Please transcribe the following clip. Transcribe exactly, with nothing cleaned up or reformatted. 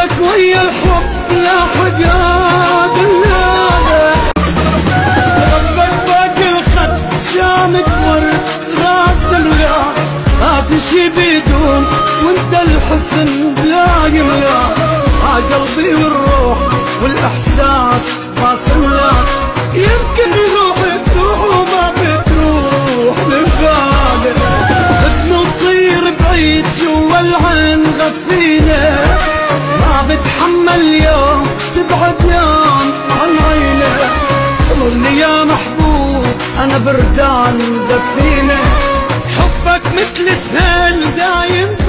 حبك ويا الحب لا حقاد النادى، ربك باقي الخد شامك ورد راس الغا، ما في شي بيدوم وانت الحسن دايم لا، ها قلبي والروح والاحساس واصلنا، يمكن روحي تروح وما بتروح لبالي، بدنا نطير بعيد جوا العين غفينا، ما بتحمل يوم تبعد يوم عن عينه، قولي يا محبوب انا بردان دفينه، حبك مثل السيل دايم